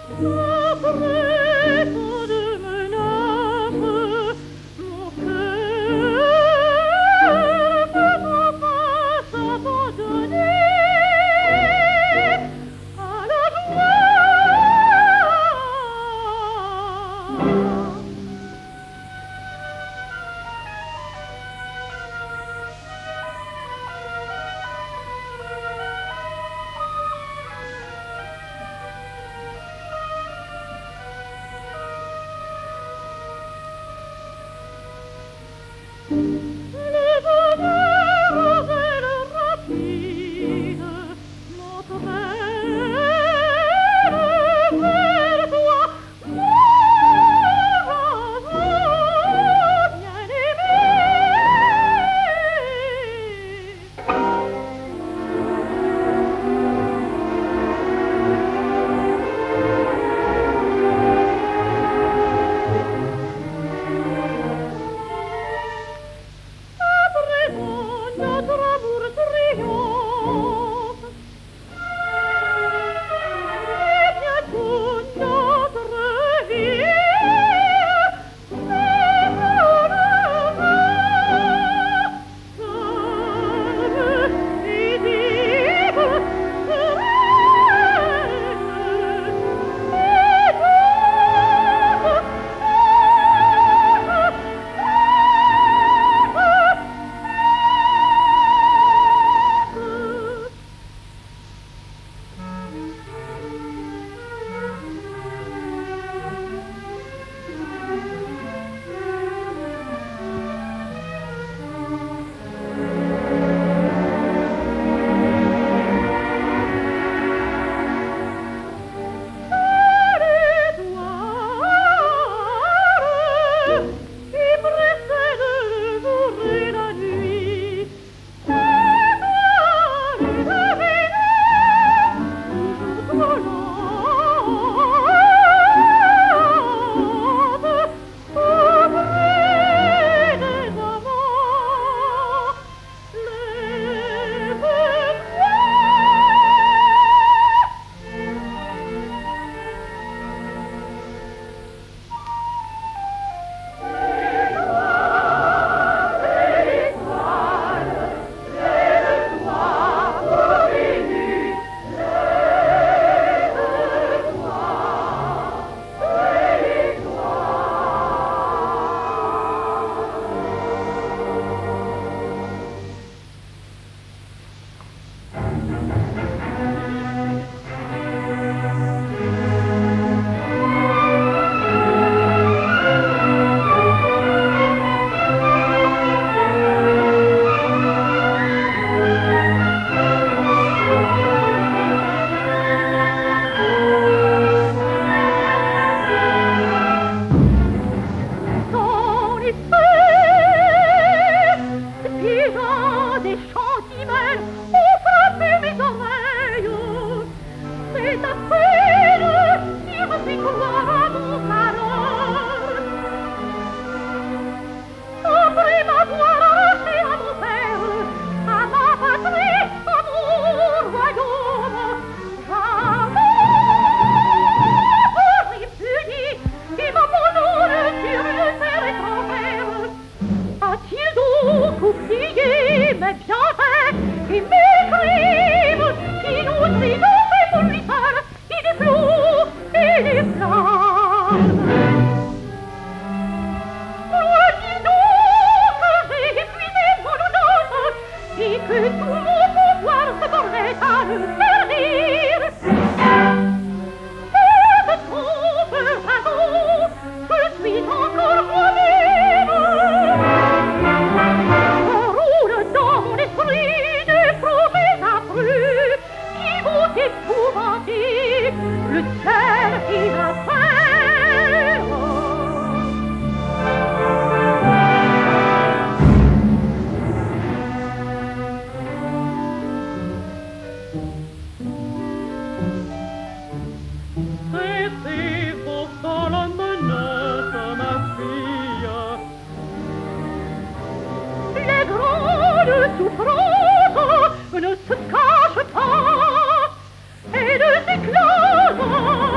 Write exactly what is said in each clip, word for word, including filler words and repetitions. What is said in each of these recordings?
Ne se cache pas et ne s'éclate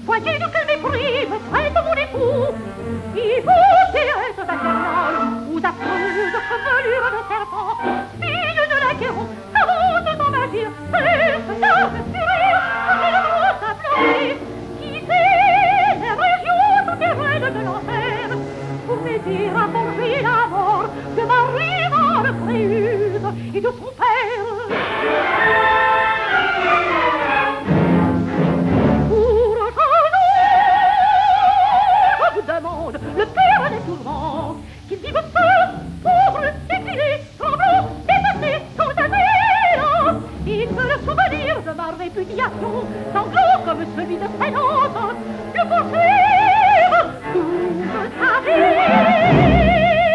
voyez de quel mépris me traite mon époux. Il vous tirez infernal, ou d'affreuse chevelure de serpent, fille de l'Achéron, savante dans ma vie, et cela me fait rire, c'est le mot simplement, quitter les régions souterraines de l'enfer, pour m'aider à venger la mort de ma rivale Créuse et de son père. Demande le père des tourments, qu'il vive seul, pauvre, exilé, tremblant, dépassé, sans avenir, et que le souvenir de ma répudiation, sanglant comme celui de Sénance, le poursuive toute sa vie.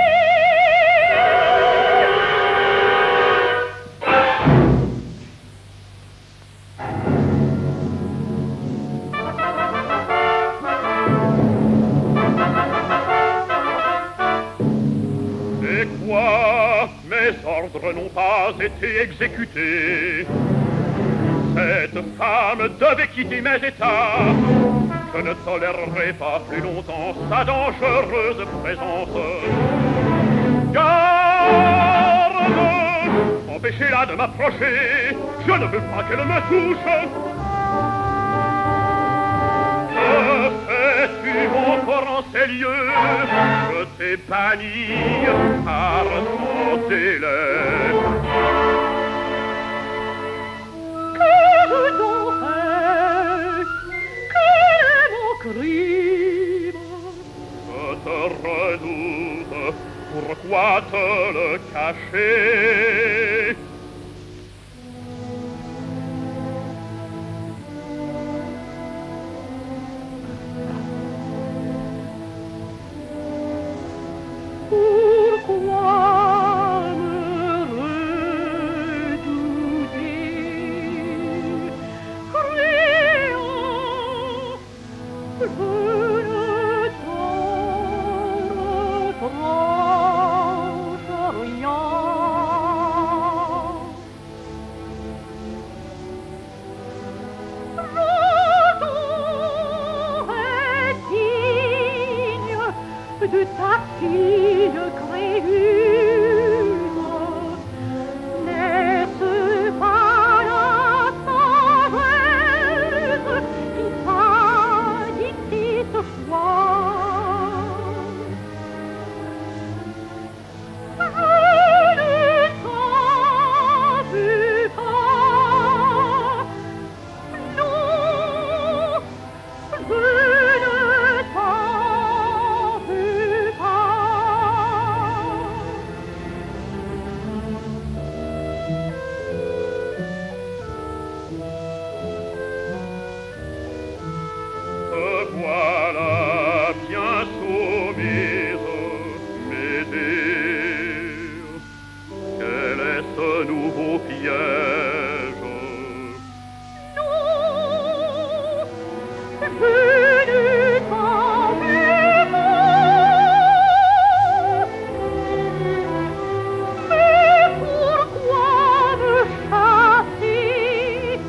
Mes ordres n'ont pas été exécutés. Cette femme devait quitter mes états. Je ne tolérerai pas plus longtemps sa dangereuse présence. Garde! Empêchez-la de m'approcher. Je ne veux pas qu'elle me touche. Que fais-tu encore en ces lieux? Je t'ai banni par ton délai. Que donc fais-je? Quel est mon crime? Je te redoute, pourquoi te le cacher? Pourquoi me redouter, créant, je ne t'en reproche rien. Je t'en digne de ta fille Créuse. N'est-ce pas la sagesse qui t'a dicté ce choix? Je ne t'en veux pas. Non, je ne t'en veux pas. Te voilà bien soumise, mes désirs. Quel est ce nouveau piège? Non, je ne t'en veux pas. Mais pourquoi me chasser?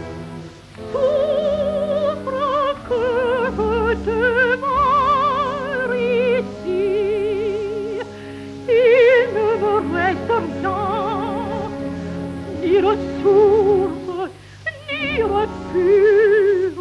Souffre que je demeure ici. Il ne me reste rien, ni ressource, ni refuge.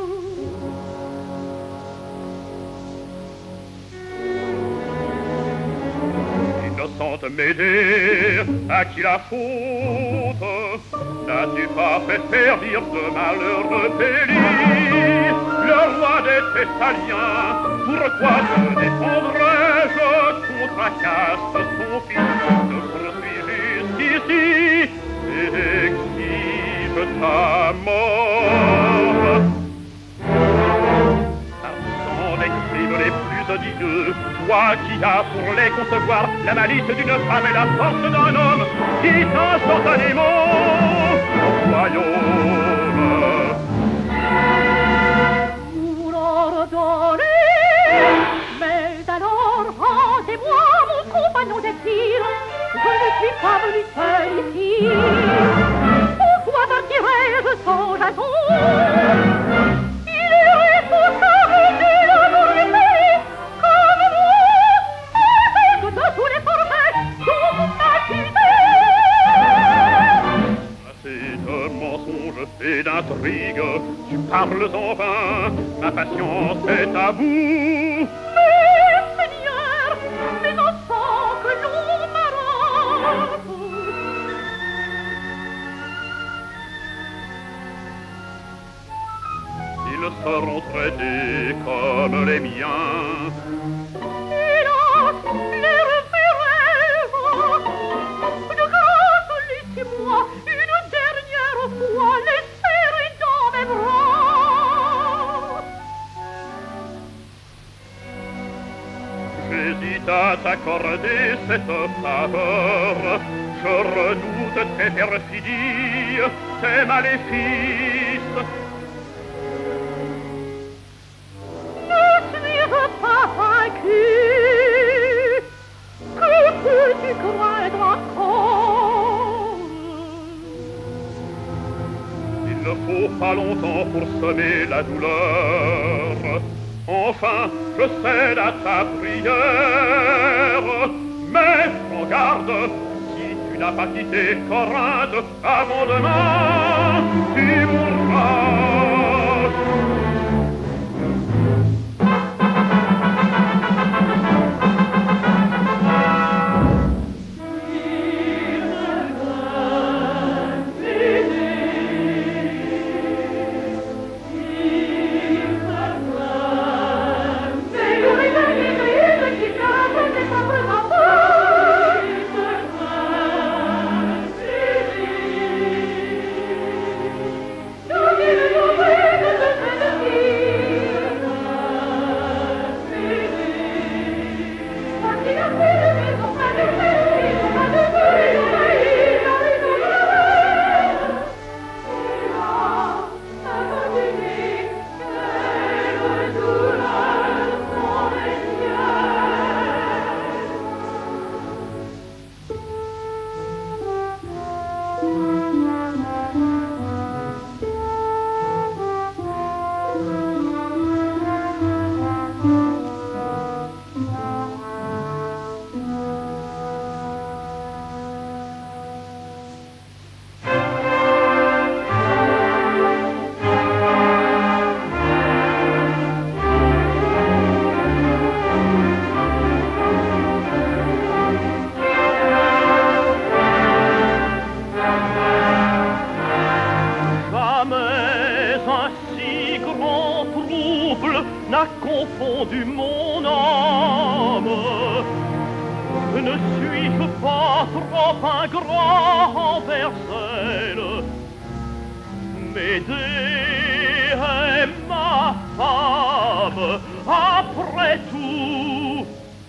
Innocente Médée, à qui la faute? N'as-tu pas fait servir de malheureux Pélis, le roi des Thessaliens? Pourquoi te défendrais-je contre la caste son fils? Te poursuis jusqu'ici et exige ta mort. Absent des crimes les plus odieux, toi qui as pour les concevoir la malice d'une femme et la force d'un homme, quitte instantanément ton royaume. Vous l'ordonnez, mais alors rendez-moi mon compagnon d'exil. Je ne suis pas venu seul ici. Pourquoi partirais-je sans raison? Il est responsable. parles en vain, ma patience est à bout. Mais, Seigneur, mais enfants que l'on m'arrache. Ils seront traités comme les miens. Hélas, les référents, de grâce, laissez-moi une dernière fois les serrer dans mes bras. J'hésite à t'accorder cette faveur. Je redoute tes perfidies, tes maléfices. Pas vaincu, que peux-tu craindre encore? Il ne faut pas longtemps pour semer la douleur. Enfin, je cède à ta prière. Mais prends garde, si tu n'as pas quitté Corinthe avant demain, tu mourras. N'a confondu mon âme. Ne suis-je pas trop ingrat envers elle? Médée est ma femme, après tout.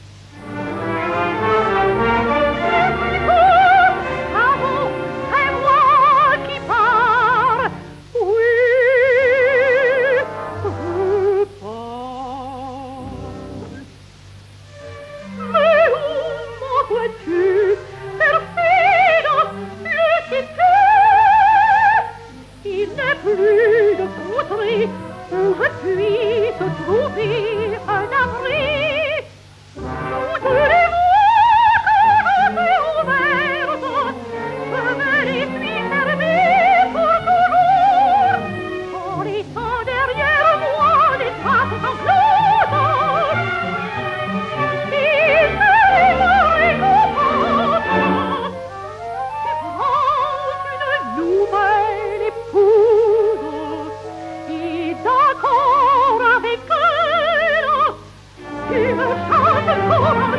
Où je puisse trouver un abri. Toutes les voies que je m'ai ouvertes, je me les suis fermées pour toujours, en laissant derrière moi des traces sanglantes. Et c'est ma récompense. Tu prends une nouvelle épouse, et d'accord avec elle, tu me chantes pour un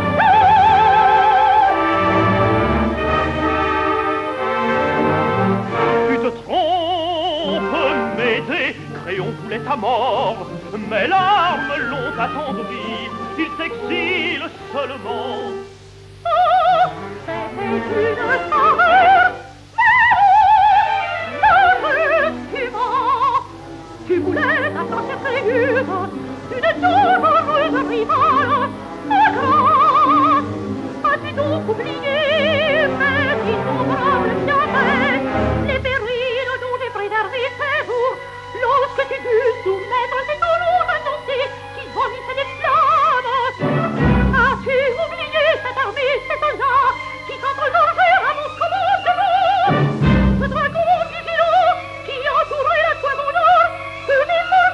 Tu te trompes, Médée, Créon voulait ta mort, mes larmes l'ont attendri, il s'exile seulement. Oh, c'était une faveur, mais injustement. Tu voulais attacher prévue une douloureuse rivale. Mais grâce, as-tu donc oublié mes innombrables bienfaits, les périls dont j'ai préservé ces jours, lorsque tu dus soumettre ces colons annoncés qui vomissaient des flammes? As-tu oublié cette armée, ces soldats qui s'entrejouèrent à mon commandement? Ce dragon vigilant qui entourait la toison d'or, que mes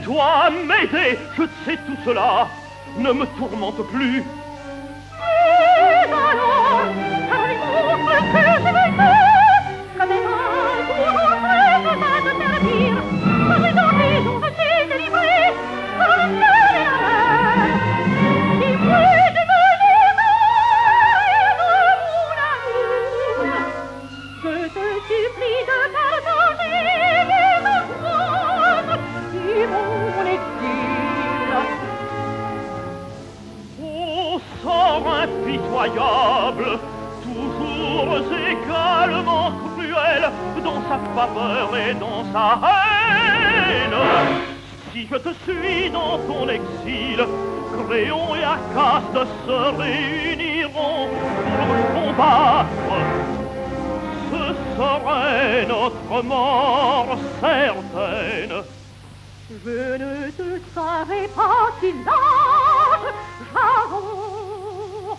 Aide-toi à m'aider, je sais tout cela. Ne me tourmente plus. Et alors, car les mots que je vais faire, comme les mains toujours prêtes à te servir, par les dents je suis délivrée, par le cœur et la main. Si puis devenir de mon amour, je te supplie de partager les enfants qui mon exil. Ô sort impitoyable, toujours également cruel dans sa faveur et dans sa haine. Si je te suis dans ton exil, Créon et Acaste se réuniront pour combattre. Ce serait notre mort certaine. Je ne te savais pas si lâche, j'avoue.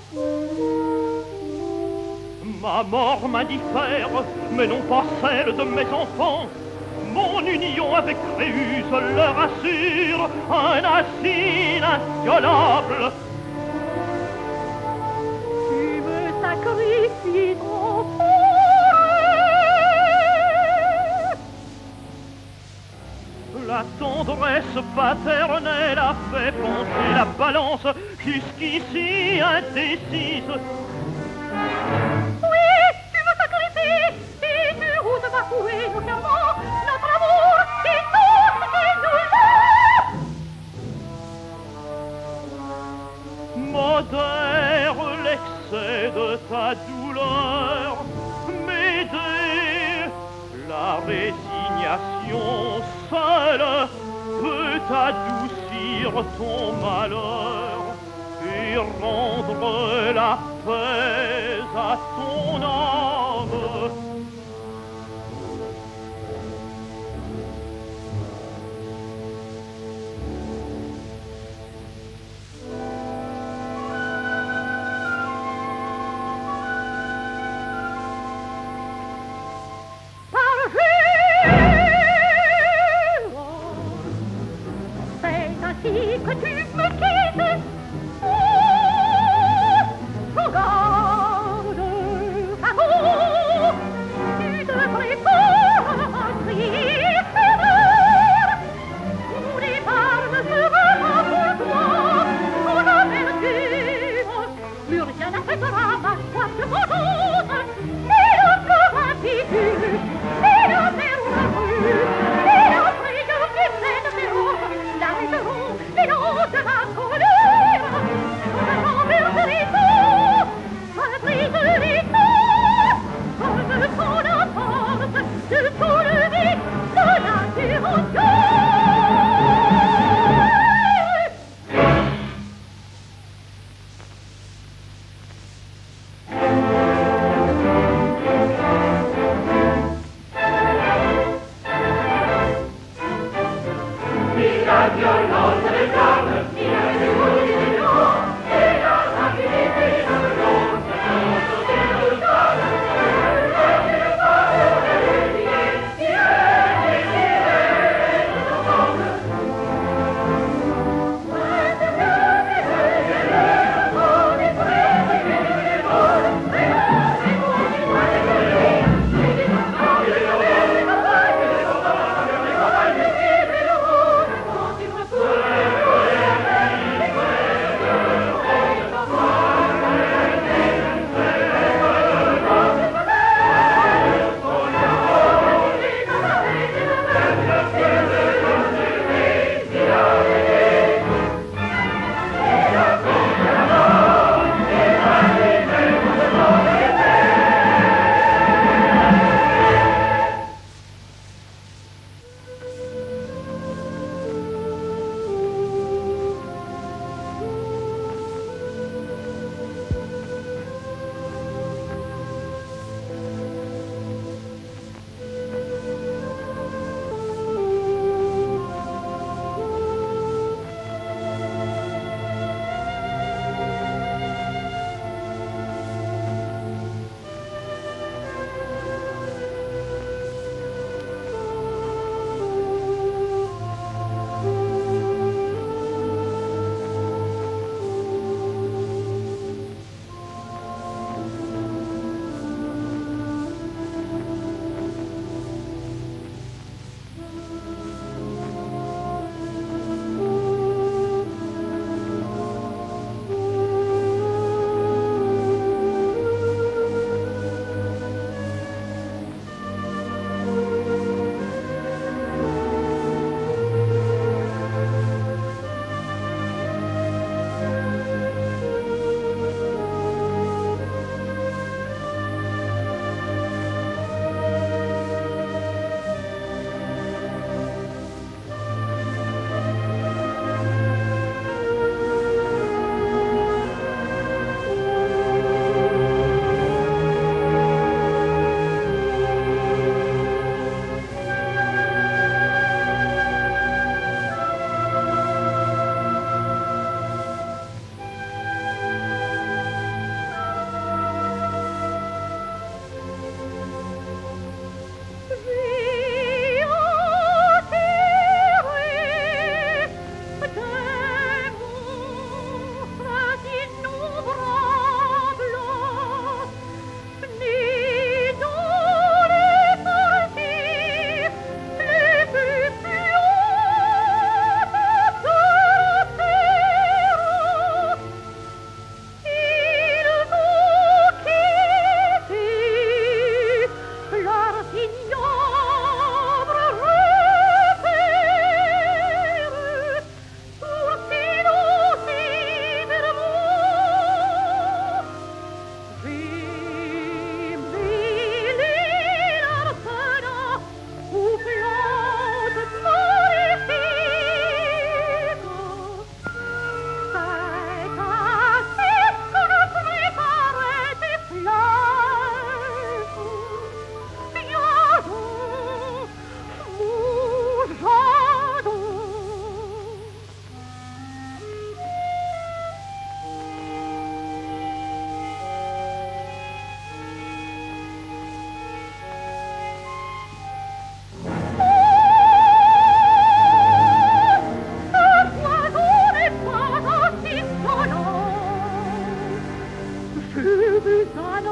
Ma mort m'indiffère, mais non pas celle de mes enfants. Mon union avec Créus leur assure un asile inviolable. Tu me sacrifies trop. La tendresse paternelle a fait pencher la balance jusqu'ici indécise. Oui, tu me sacrifies, et tu oses bafouer nos serments, notre amour, et tout ce qui nous lie. Modère l'excès de ta douleur, m'aider. La résignation seule peut adoucir ton malheur et rendre la paix à ton âme. Que tu me quittes, oh, prends garde,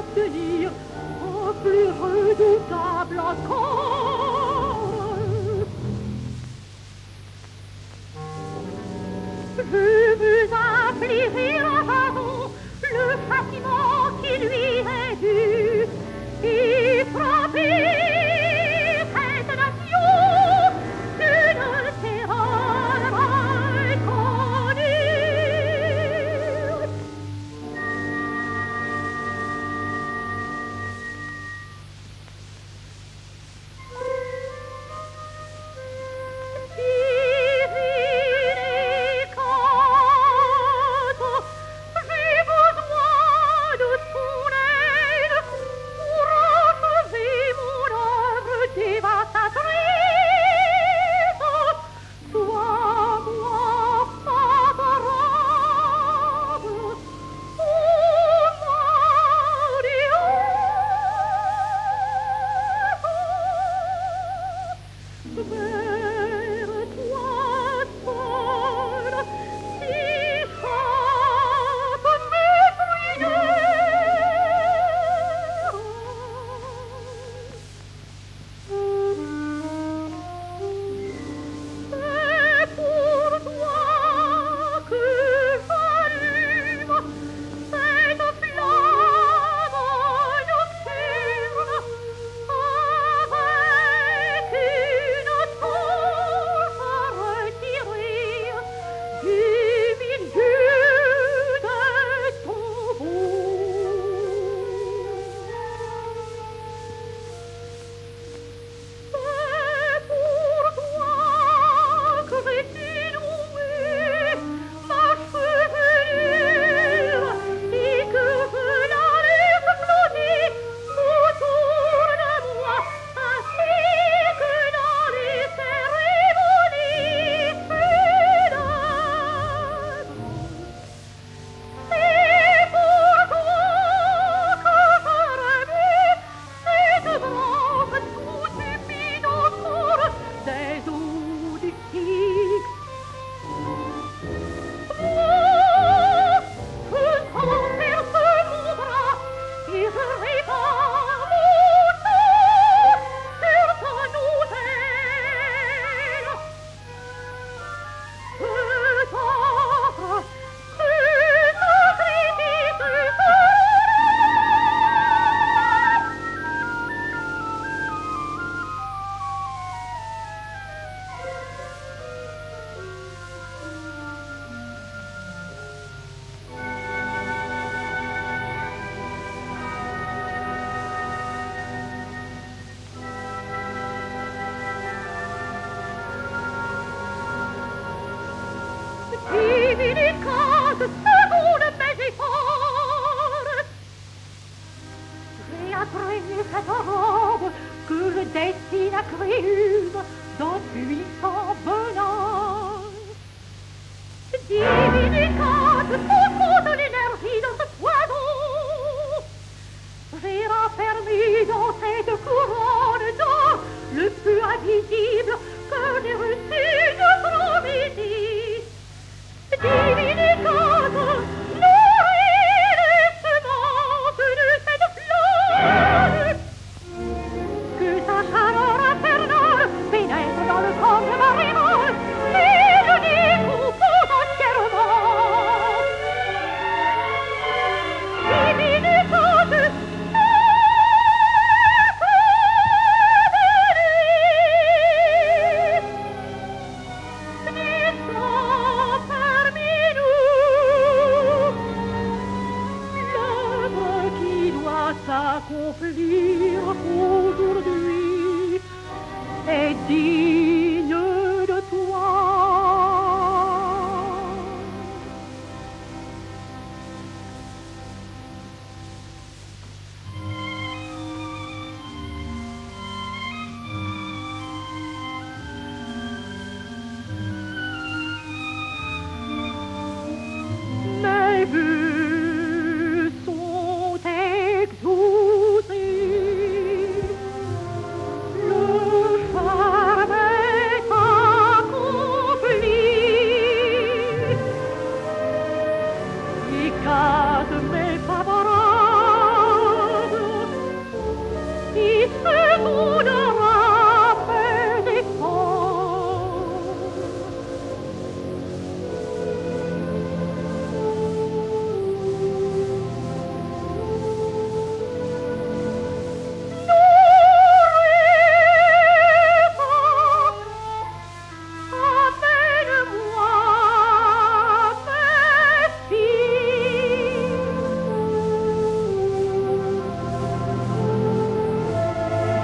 d'obtenir un plus redoutable encore. Je veux infliger à raison le châtiment qui lui est dû et frapper cette nation d'une terreur inconnue. Amène-moi,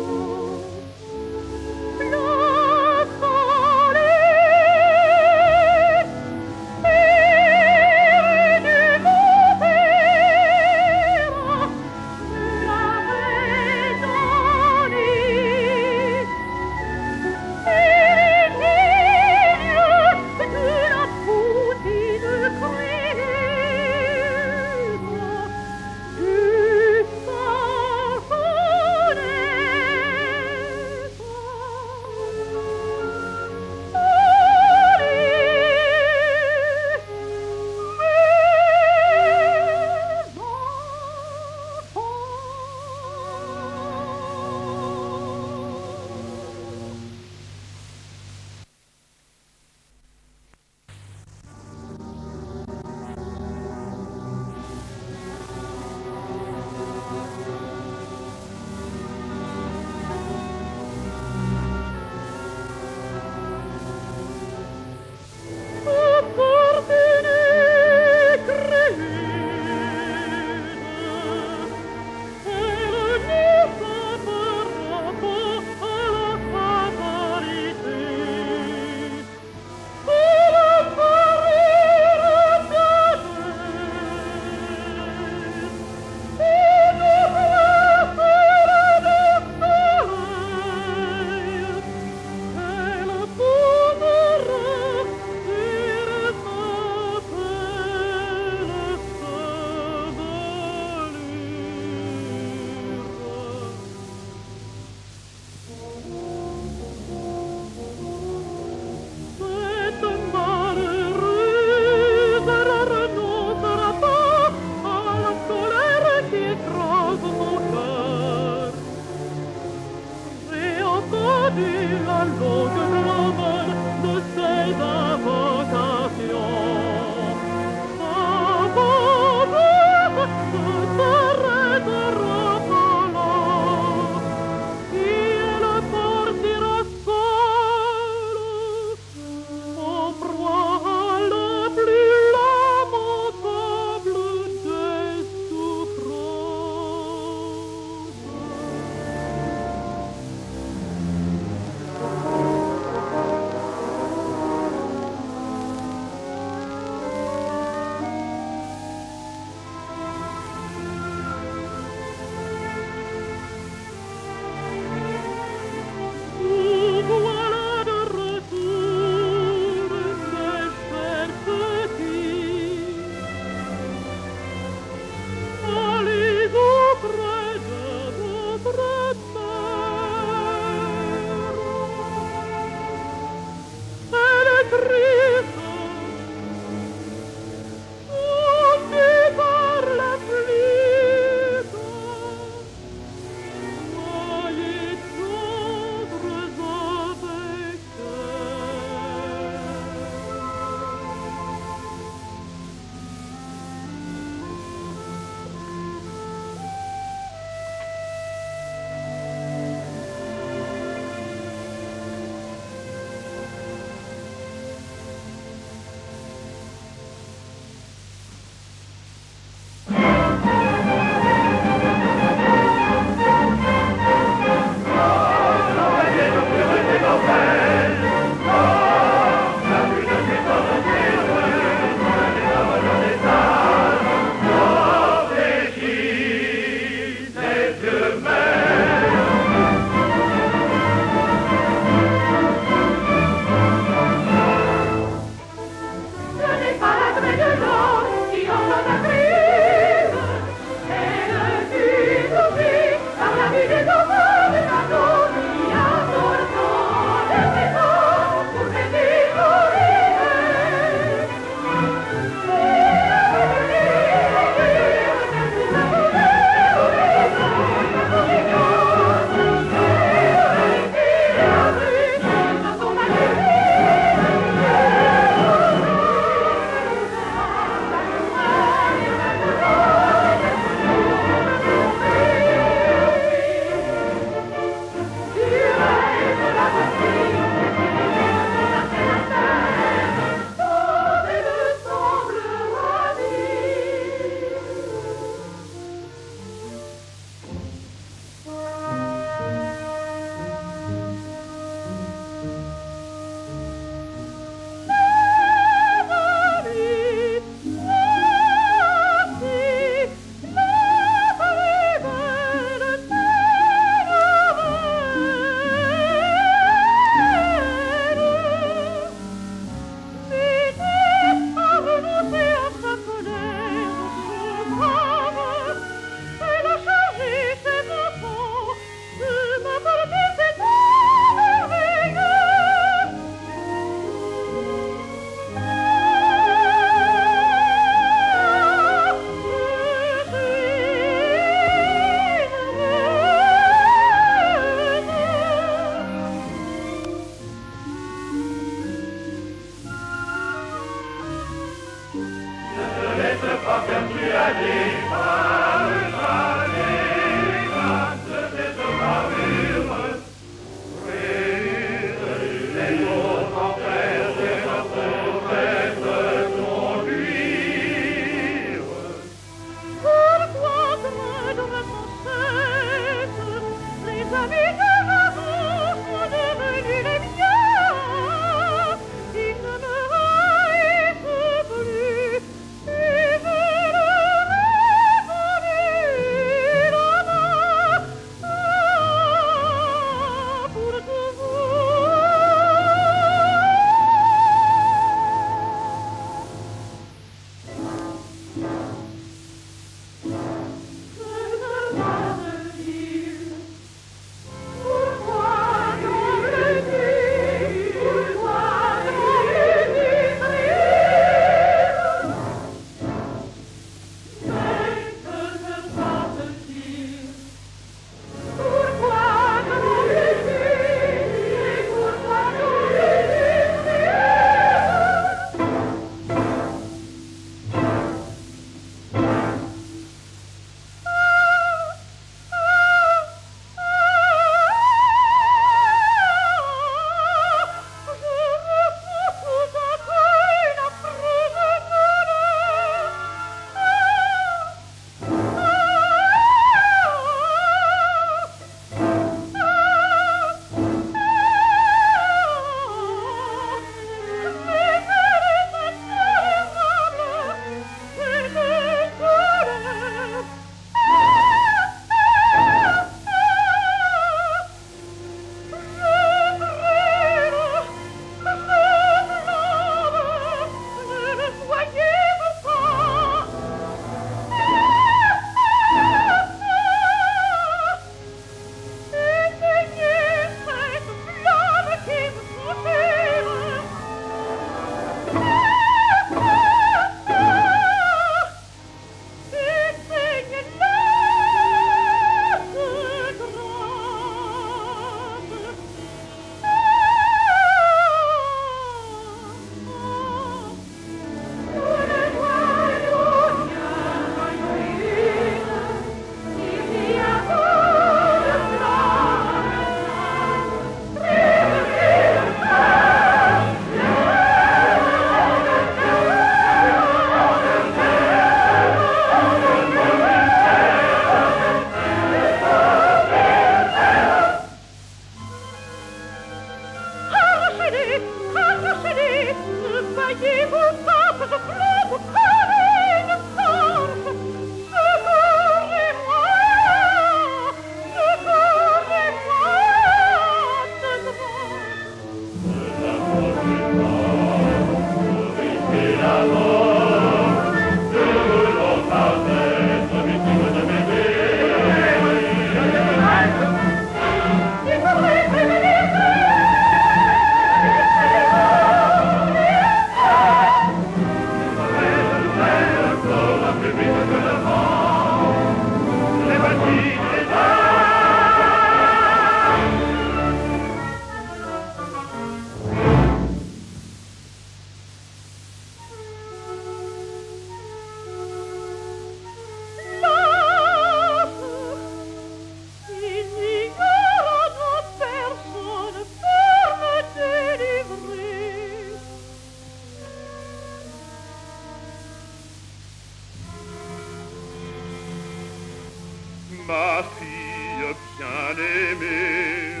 ma fille bien-aimée,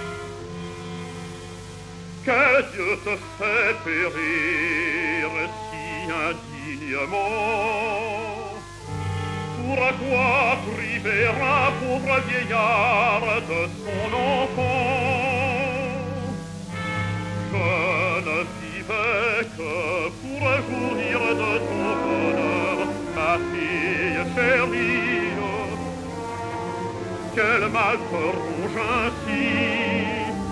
que Dieu te fait périr si indignement. Pourquoi priver un pauvre vieillard de son enfant? Je ne vivais que pour jouir de ton bonheur, ma fille chérie. Quel mal te ronge ainsi?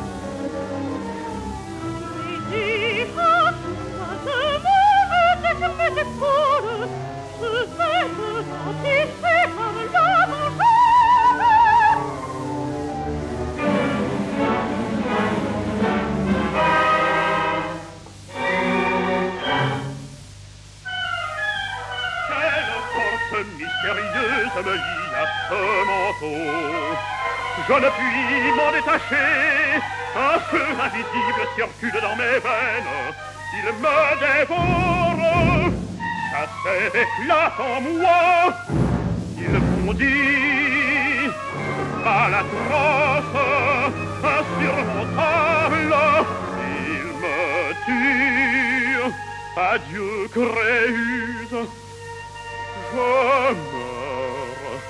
Mystérieuse me lie à ce manteau. Je ne puis m'en détacher. Un feu invisible circule dans mes veines. Il me dévore. Ça s'éclate en moi. Il bondit à l'atroce, insurmontable. Il me tue. Adieu, Créuse. Je meurs.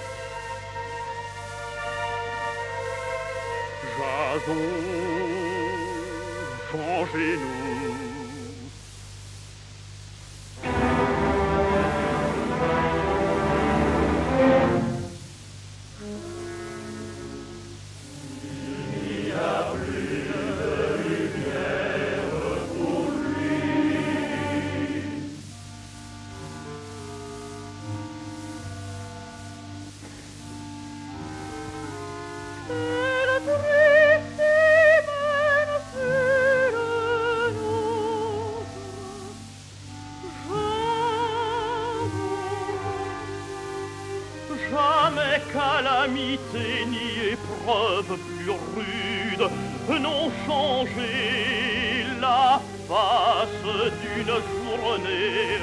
Jason, vengez-nous. Il n'y a plus de lumière pour lui. Jamais calamité ni épreuve plus rude n'ont changé la face d'une journée.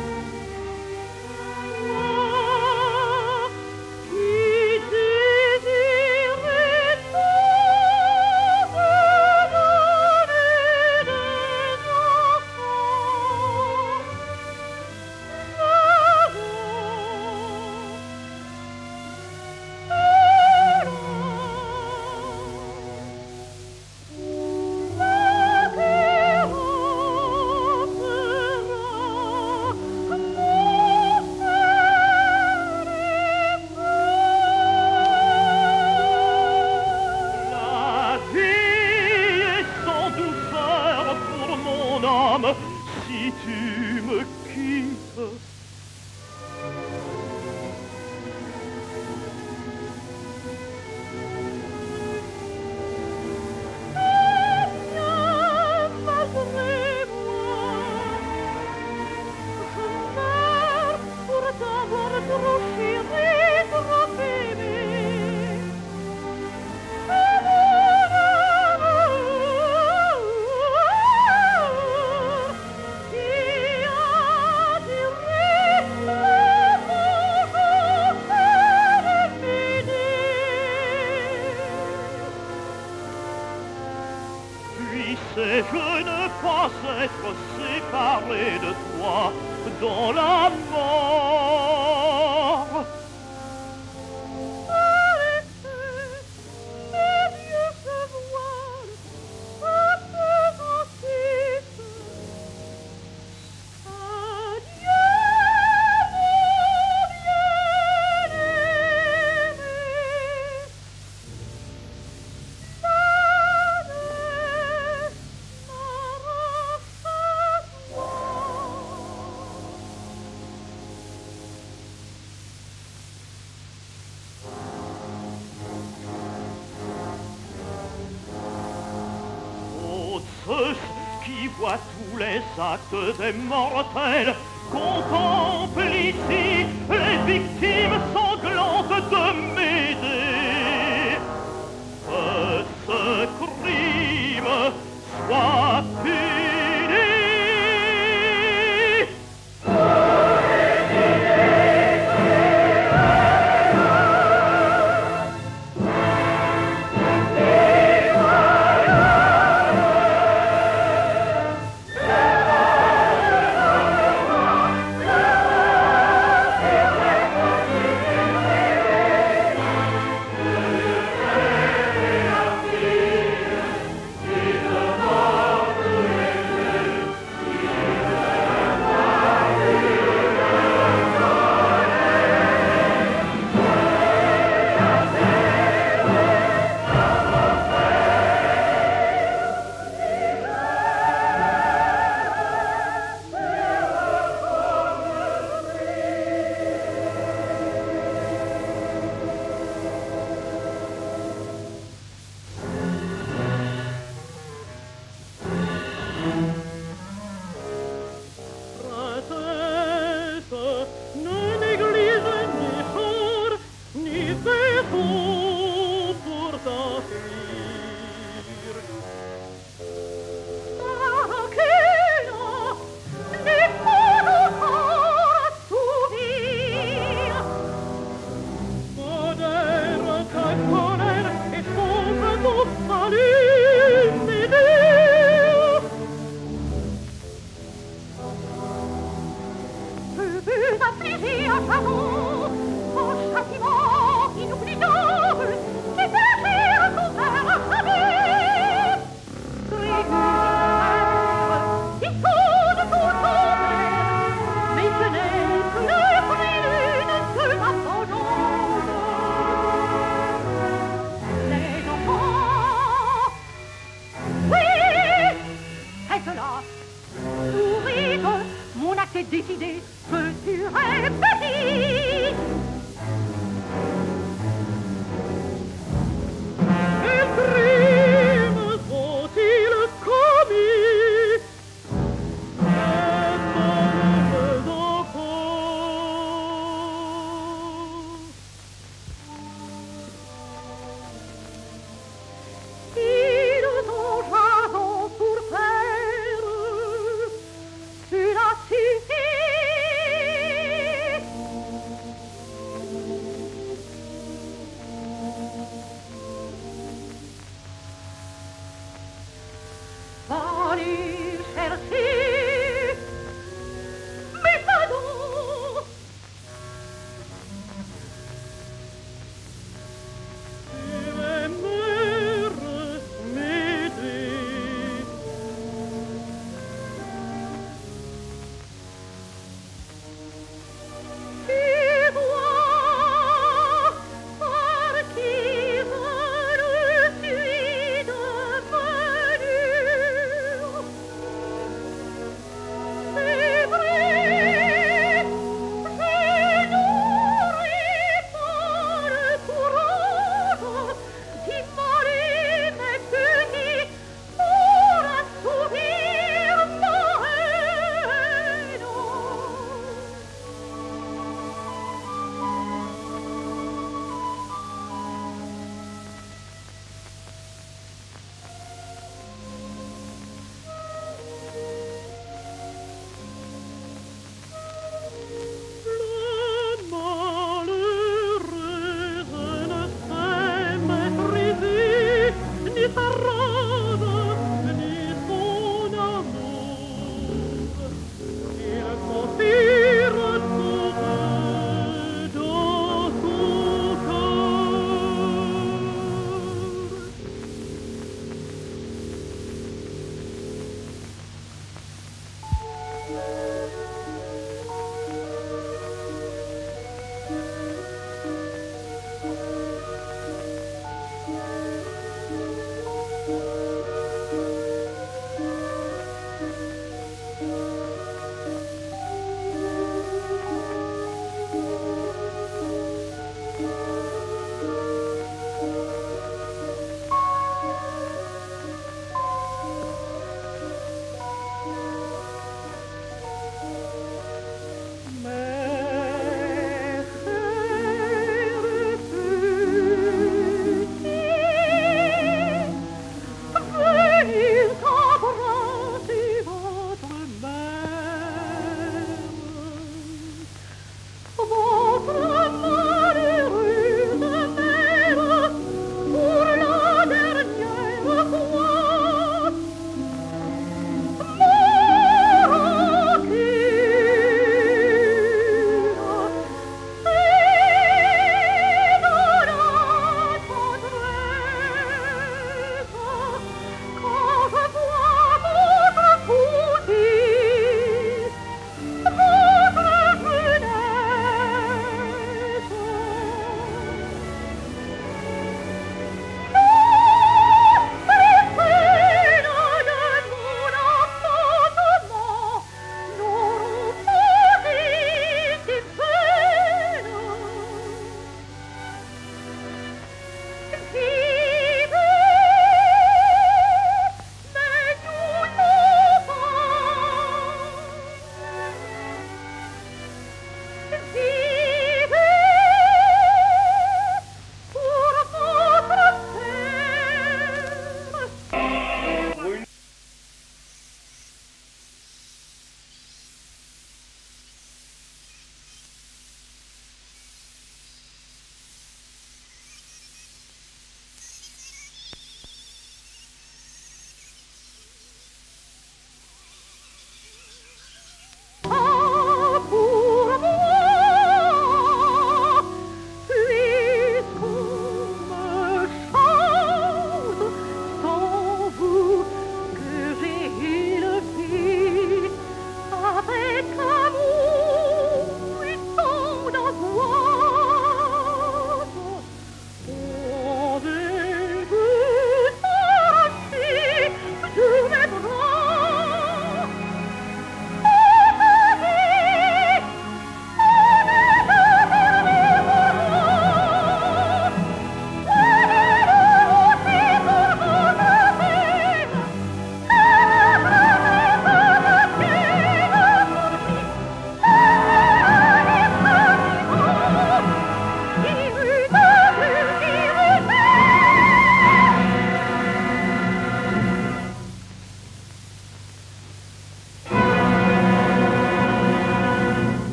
Si tu me quittes, malgré moi, je meurs pour t'avoir trop chéri, trop aimé. Je ne pas être séparé de toi dans la mort. Arrêtez, mes yeux se voilent, à peu ensuite. Adieu, mon bien-aimé. Zeus, qui voit tous les actes des mortels, contemple ici les victimes sanglantes de Médée. Que ce crime soit puni.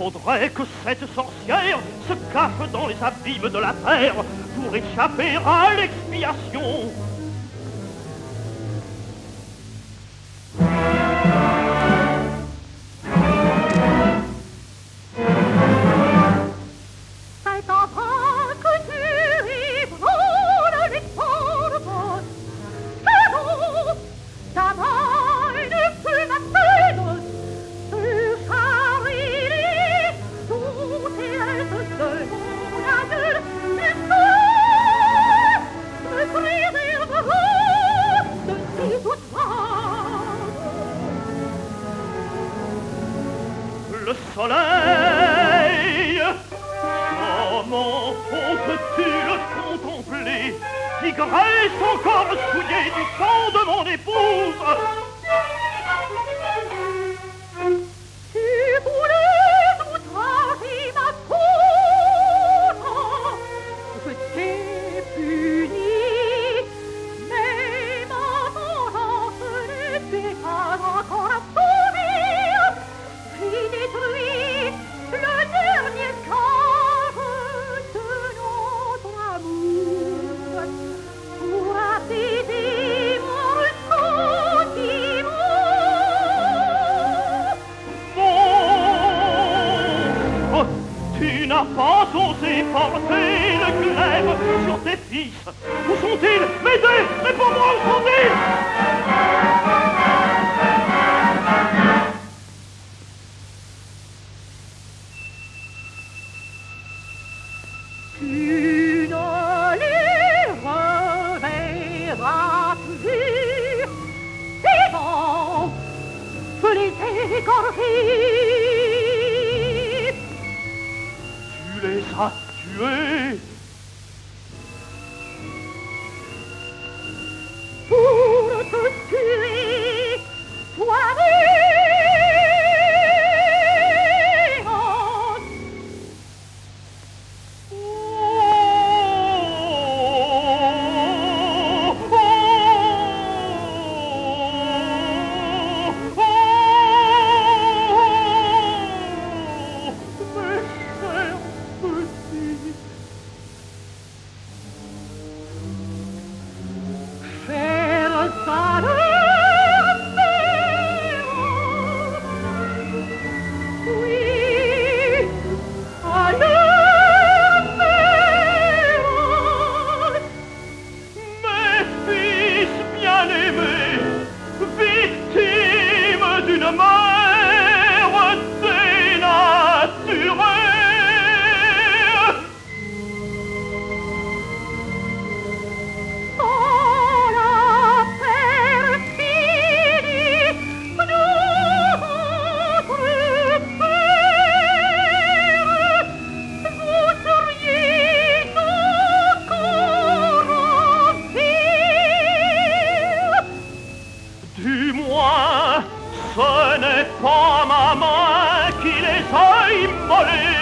faudrait que cette sorcière se cache dans les abîmes de la terre pour échapper à l'expiation. C'est enfin que tu ébranles les portes. C'est bon, ta main ne plus ma peine. Sur Charlie, tout est de mon amour. Me préservera de si Le soleil, comment oses-tu le contempler, qui graisse encore souillé du sang de mon épouse? Tu voulais outrager ma faute, je t'ai puni, mais ma vengeance n'était pas encore assommée. J'ai détruit le dernier cadre de notre amour pour apaiser mon ressentiment. Oh, tu n'as pas osé porter le glaive sur tes fils. Où sont-ils? M'aider! Réponds-moi, où sont-ils? Tu ne les reverras plus. C'est bon, je les ai égorgés. Tu les as tués. Pour te tuer, toi-même. Ce n'est pas ma main qui les a immolés.